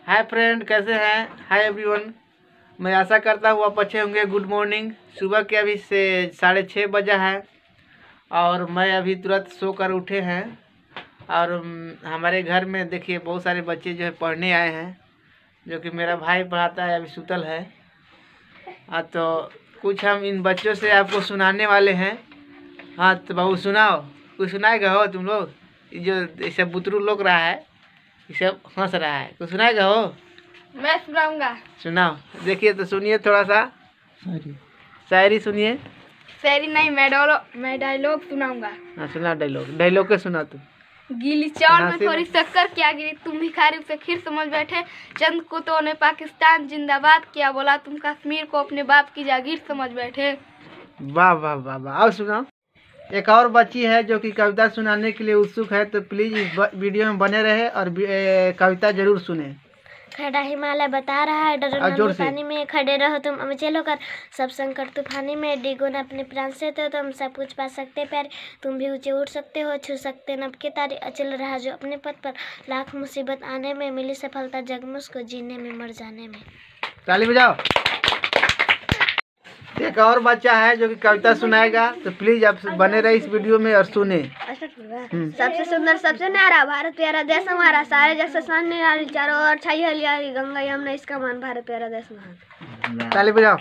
Hi friend, कैसे हैं? Hi everyone, मैं आशा करता हूँ आप अच्छे होंगे। Good morning. सुबह के अभी से 6:30 बजा है और मैं अभी तुरंत सोकर उठे हैं। और हमारे घर में देखिए बहुत सारे बच्चे जो है पढ़ने आए हैं, जो कि मेरा भाई पढ़ाता है, अभी सुतल है। तो कुछ हम इन बच्चों से आपको सुनाने वाले हैं। हाँ तो बाबू सुनाओ, कुछ सुनाएगा हो तुम लोग? जो ऐसे बुतरू लोग रहा है, इसे हंस रहा है, कुछ सुनाएगा हो? मैं सुनाऊंगा। सुनाओ, देखिए तो सुनिए थोड़ा सा शायरी सुनिए। शायरी नहीं, मैं डायलॉग सुनाऊंगा। हाँ सुना, डायलॉग के सुना तू। गीली चावल में थोड़ी शक्कर क्या गिरी, तुम भिखारी उसे खीर समझ बैठे। चंद कुत्तों ने पाकिस्तान जिंदाबाद किया, बोला तुम कश्मीर को अपने बाप की जागीर समझ बैठे। वाह वाह वाह वाह। और सुनाओ। एक और बच्ची है जो कि कविता सुनाने के लिए उत्सुक है, तो प्लीज इस वीडियो में बने रहे और कविता जरूर सुने। खड़ा हिमालय बता रहा है, डरो नदी पानी में, खड़े रहो तुम अमचे होकर, सब संकट तूफानी में, डिगो न अपने प्राण से तो तुम सब कुछ पा सकते प्यारे, तुम भी ऊंचे उठ सकते हो, छू सकते नभ के तारे, अचल रहा जो अपने पथ पर, लाख मुसीबत आने में मिली सफलता, जग में उसको जीने में मर जाने में। ताली बजाओ। एक और बच्चा है जो कि कविता सुनाएगा, तो प्लीज आप बने रहे इस वीडियो में और सुने। सबसे सुंदर सबसे न्यारा भारत प्यारा देश हमारा, सारे जैसे सामने चारों ओर छाई हरियाली, गंगा यमुना इसका मान, भारत प्यारा देश महान। ताली बजाओ।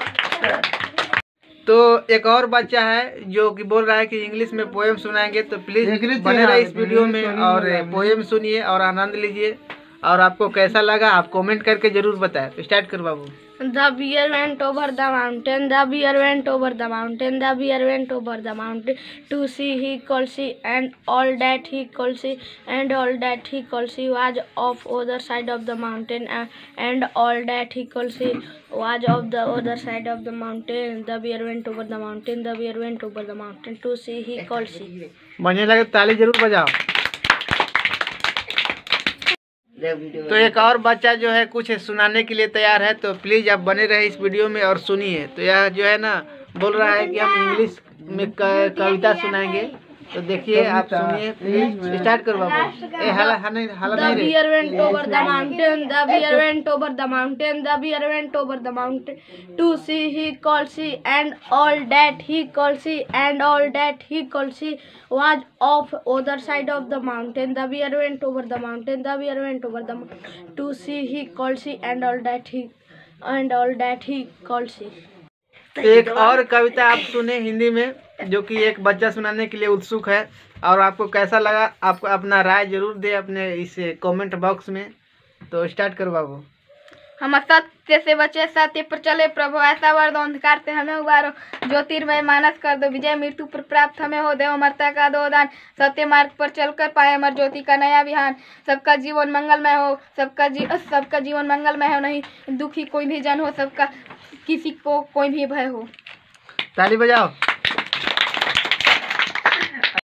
तो एक और बच्चा है जो कि बोल रहा है कि इंग्लिश में पोएम सुनाएंगे, तो प्लीज बने रहे इस वीडियो में और पोएम सुनिए और आनंद लीजिए। और आपको कैसा लगा आप कमेंट करके जरूर बताएं। तो स्टार्ट कर बाबू। The bear went over the mountain, the bear went over the mountain, the bear went over the mountain, to see he could see, and all that he could see, and all that he could see was of other side of the mountain, and all that he could see was of the other side of the mountain. The bear went over the mountain, the bear went over the mountain, to see he could see. बढ़िया लगे ताली जरूर बजाओ। तो एक और बच्चा जो है कुछ सुनाने के लिए तैयार है, तो प्लीज आप बने रहे इस वीडियो में और सुनिए। तो यह जो है ना बोल रहा है कि हम इंग्लिश में कविता सुनाएंगे, तो देखिए आप सुनिए। प्लीज स्टार्ट करो बाबू। The bear went over the mountain, the bear went over the mountain, the bear went over the mountain, to see he could see, and all that he could see, and all that he could see was of other side of the mountain. The bear went over the mountain, the bear went over the mountain, to see he could see, and all that he could see. एक और कविता आप सुने हिंदी में, जो कि एक बच्चा सुनाने के लिए उत्सुक है। और आपको कैसा लगा आपको अपना राय जरूर दे अपने इस कमेंट बॉक्स में। तो स्टार्ट करो बाबू। हम सत्य से बचे, सत्य पर चले प्रभु, ऐसा वर दो अंधकार से हमें उबारो, ज्योतिर्मय मानस कर दो, विजय मृत्यु पर प्राप्त हमें हो, देव अमरता का दो दान, सत्य मार्ग पर चलकर पाए अमर ज्योति का नया विहान, सबका जीवन मंगलमय हो, सबका जीवन मंगलमय हो, नहीं दुखी कोई भी जन हो, सबका किसी को कोई भी भय हो। ताली बजाओ।